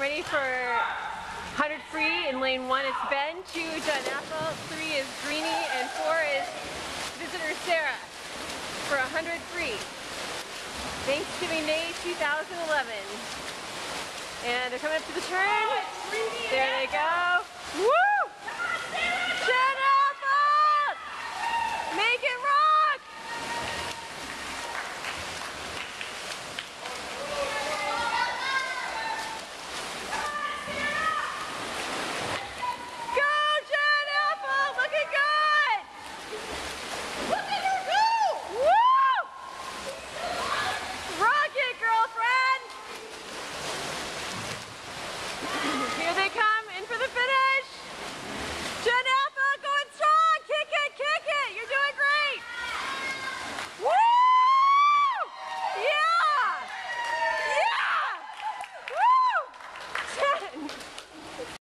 ready for 100 free in lane 1. It's Ben, 2 John Apple, 3 is Greenie, and 4 is visitor Sarah for 100 free. Thanksgiving Day 2011. And they're coming up to the turn. There they go.